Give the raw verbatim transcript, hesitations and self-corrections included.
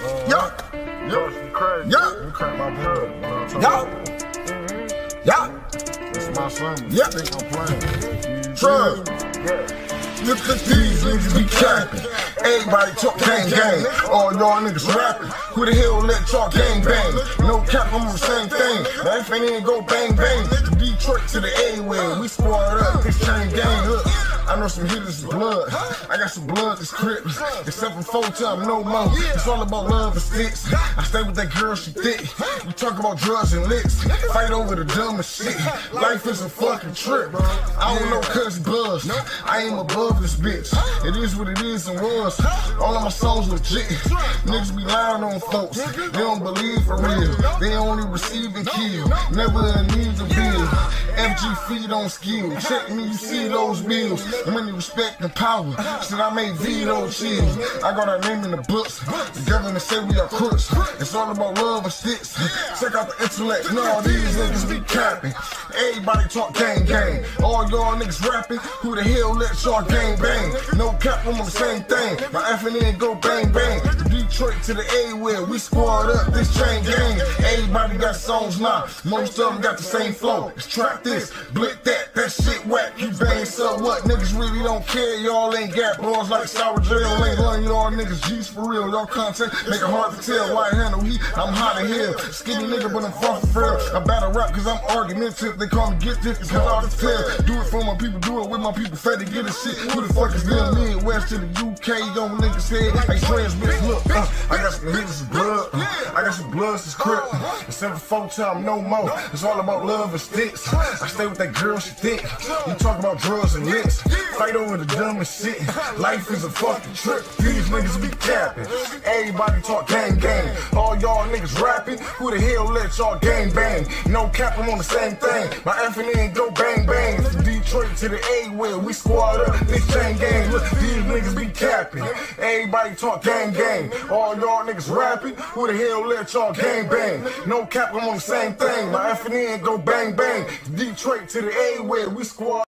Yeah. Crazy. Yeah. You crack my blood. Yeah. Yeah. It's my son. Yeah. You think I'm playing? Trust. Yeah. Look at these niggas be capping. Everybody talk gang gang. All y'all niggas rapping. Who the hell let y'all gang bang? No cap, I'm on the same thing. Now if it ain't go bang bang, from Detroit to the A-way, we squad up this chain gang. Look, I know some hitters is blood. I got some blood that's crip. Except for four times, no more. It's all about love and sticks. I stay with that girl, she thick. We talk about drugs and licks. Fight over the dumbest shit. Life is a fucking trip. I don't know cuz buzz. I ain't above this bitch. It is what it is and was. All of my songs legit. Niggas be lying on folks. They don't believe for real. They only receive and kill. Never in need of bill. F G feed on skill. Check me, you see those bills. And when you respect and power, said I made veto chill. I got our name in the books. The government say we are crooks. It's all about love and sticks. Check out the intellect. No, these niggas be capping. Everybody talk gang gang. All y'all niggas rapping. Who the hell let y'all gang bang? No cap, I'm on the same thing. My F and N go bang bang. From Detroit to the A-where we squad up this chain gang. Everybody got songs now. Most of them got the same flow. Let's trap this, blick that, that shit whack. You bang so what? Niggas really don't care. Y'all ain't got bars like sour jail. Ain't letting y'all niggas G's for real. Y'all content make it hard to tell. White handle heat, I'm hot in here. Skinny nigga, but I'm far from frail. I battle rap cause I'm argumentative. They call me get this, it's hard to tell. Do it for my people, do it with my people. Fed to get a shit. Who the fuck is them? Midwest to the U K, young niggas head. Hey, trans bitch, look, uh, I got some hitters of blood. Uh, I got some blood that's crip. Except for four times, no more. It's all about love and sticks. I stay with that girl, she thick. You talk about drugs and licks. Fight over the dumbest shit. Life is a fucking trip. These niggas be capping. Everybody talk gang gang. All y'all niggas rapping. Who the hell let y'all gang bang? No cap, I'm on the same thing. My F and N go bang bang. From Detroit to the A-where we squad up this chain gang. Look, these niggas be capping. Everybody talk gang gang. All y'all niggas rapping. Who the hell let y'all gang bang? No cap, I'm on the same thing. My F and N go bang bang. From Detroit to the A-where we squad